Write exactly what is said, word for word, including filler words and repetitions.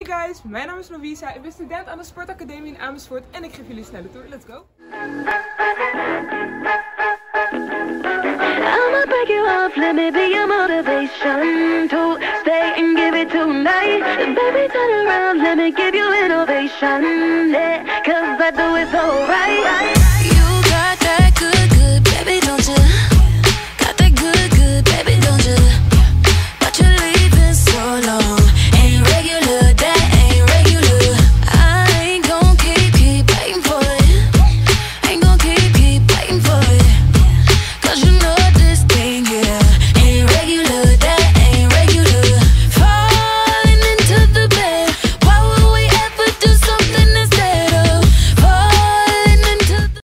guys, mijn naam is Louisa. Ik ben student aan de Sportacademie in Amersfoort en ik geef jullie een snelle tour. Let's go! I'ma break you off, let me be your motivation to stay and give it tonight. Baby, turn around, let me give you innovation, yeah, cause I do it so right.